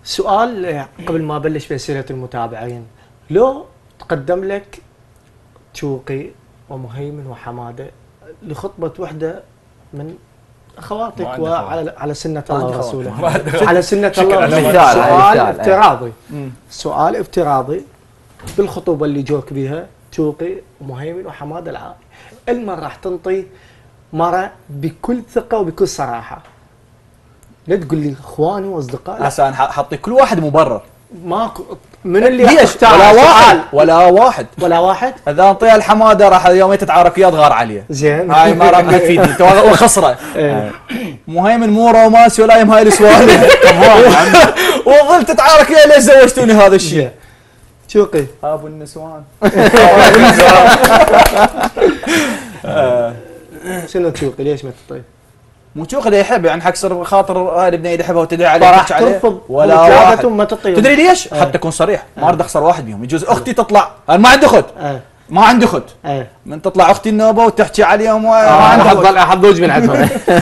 سؤال قبل ما ابلش باسئله المتابعين، لو تقدم لك توقي ومهيمن وحماده لخطبه وحده من اخواتك وعلى سنه الله ورسوله، على سنه الله، سؤال افتراضي، سؤال افتراضي بالخطوبه اللي جوك بيها توقي ومهيمن وحماده العائي، المره راح تنطي مره بكل ثقه وبكل صراحه، لا تقول لي اخواني واصدقائي، هسه انا حاطي كل واحد مبرر، ماكو من اللي ليش ولا واحد اذا انطيها الحماده راح يومين تتعارك وياه تغار عليه، زين هاي ما راح تفيدني وخسره. مهيمن مو رومانسي ولا يم هاي السوالف وظل تتعارك وياه ليش زوجتوني هذا الشيء. توقي ابو النسوان شنو توقي ليش ما تطيب؟ مو توقي اللي يحب يعني حكسر خاطر هاي البنيه اللي يحبها وتدعي عليه راح ترفض ولا واحد ما تطيب. تدري ليش؟ حتى اكون صريح ما اريد اخسر واحد منهم، يجوز اختي تطلع انا ما عندي اخت ما عندي اخت من تطلع اختي النوبه وتحكي عليهم ما عندي حظ وجه من عندهم